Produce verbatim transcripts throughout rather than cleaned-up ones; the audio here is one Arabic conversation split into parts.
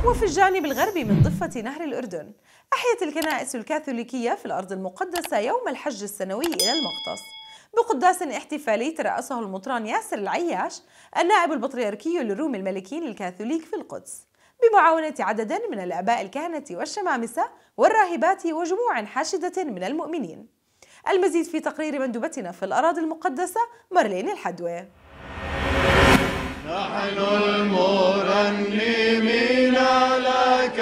وفي الجانب الغربي من ضفة نهر الأردن، أحيت الكنائس الكاثوليكية في الأرض المقدسة يوم الحج السنوي إلى المقدس بقداس احتفالي ترأسه المطران ياسر العياش النائب البطريركي للروم الملكيين الكاثوليك في القدس، بمعاونة عدد من الآباء الكهنة والشمامسة والراهبات وجموع حاشدة من المؤمنين. المزيد في تقرير مندوبتنا في الأراضي المقدسة مارلين الحدوى. نحن المرنمين لك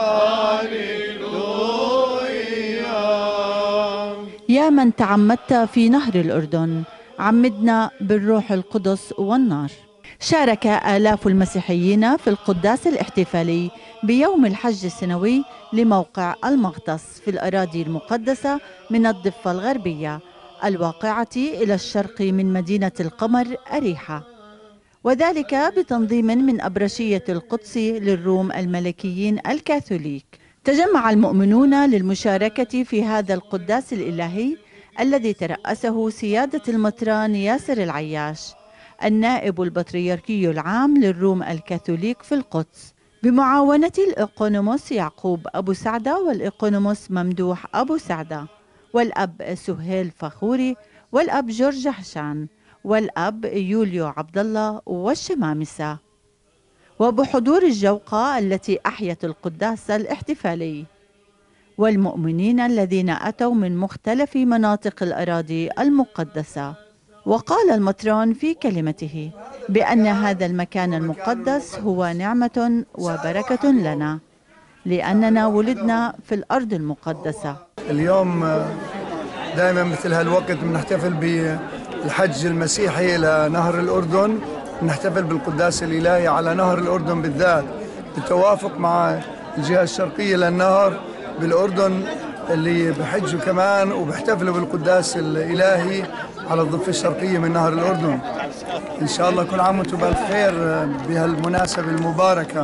هاليلويا. يا من تعمدت في نهر الأردن، عمدنا بالروح القدس والنار. شارك آلاف المسيحيين في القداس الاحتفالي بيوم الحج السنوي لموقع المغطس في الأراضي المقدسة من الضفة الغربية الواقعة إلى الشرق من مدينة القمر أريحة، وذلك بتنظيم من أبرشية القدس للروم الملكيين الكاثوليك. تجمع المؤمنون للمشاركة في هذا القداس الإلهي الذي ترأسه سيادة المطران ياسر العياش النائب البطريركي العام للروم الكاثوليك في القدس، بمعاونة الإقونوموس يعقوب أبو سعدة والإقونوموس ممدوح أبو سعدة والأب سهيل فخوري والأب جورج حشان والأب يوليو عبد الله والشمامسة، وبحضور الجوقة التي أحيت القداس الاحتفالي والمؤمنين الذين أتوا من مختلف مناطق الأراضي المقدسة. وقال المطران في كلمته بأن هذا المكان المقدس هو نعمة وبركة لنا لأننا ولدنا في الأرض المقدسة. اليوم دائما مثل هالوقت بنحتفل بالحج المسيحي إلى نهر الأردن، نحتفل بالقداس الإلهي على نهر الأردن بالذات بالتوافق مع الجهة الشرقية للنهر بالأردن اللي بحجوا كمان وبيحتفلوا بالقداس الإلهي على الضفة الشرقية من نهر الأردن. إن شاء الله كل عام وانتم بألف خير بهالمناسبة المباركة.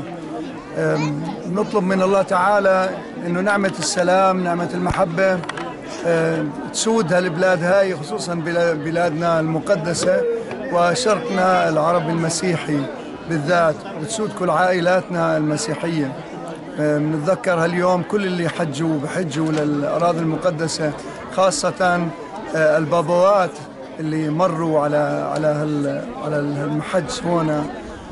نطلب من الله تعالى إنه نعمة السلام، نعمة المحبة تسود هالبلاد هاي، خصوصا بلادنا المقدسة وشرقنا العربي المسيحي بالذات، وتسود كل عائلاتنا المسيحية. بنتذكر هاليوم كل اللي حجوا وبحجوا للأراضي المقدسة، خاصة البابوات اللي مروا على على على المحج هنا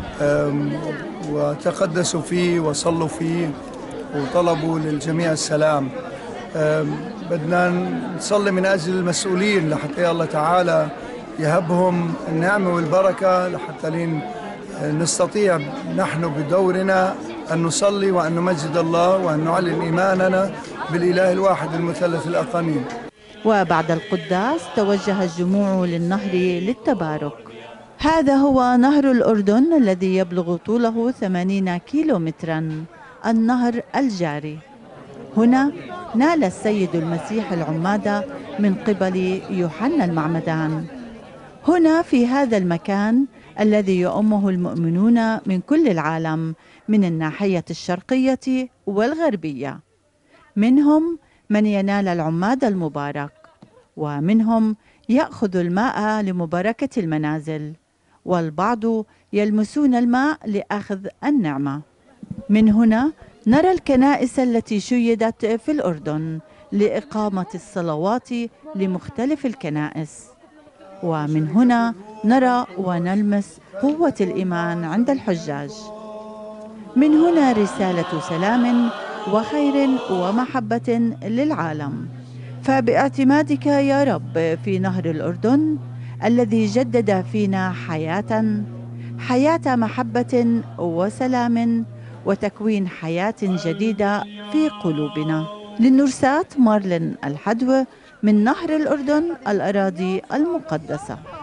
وتقدسوا فيه وصلوا فيه وطلبوا للجميع السلام. بدنا نصلي من أجل المسؤولين لحتى الله تعالى يهبهم النعمة والبركة لحتى لين نستطيع نحن بدورنا أن نصلي وأن نمجد الله وأن نعلن إيماننا بالإله الواحد المثلث الأقانيم. وبعد القداس توجه الجموع للنهر للتبارك. هذا هو نهر الأردن الذي يبلغ طوله ثمانين كيلو مترا، النهر الجاري. هنا نال السيد المسيح العمادة من قبل يوحنا المعمدان. هنا في هذا المكان الذي يؤمه المؤمنون من كل العالم من الناحية الشرقية والغربية، منهم من ينال العماد المبارك، ومنهم يأخذ الماء لمباركة المنازل، والبعض يلمسون الماء لأخذ النعمة. من هنا نرى الكنائس التي شيدت في الأردن لإقامة الصلوات لمختلف الكنائس، ومن هنا نرى ونلمس قوة الإيمان عند الحجاج. من هنا رسالة سلام وخير ومحبة للعالم. فباعتمادك يا رب في نهر الأردن الذي جدد فينا حياة حياة محبة وسلام وتكوين حياة جديدة في قلوبنا. للنرسات مارلين الحدوى من نهر الأردن الأراضي المقدسة.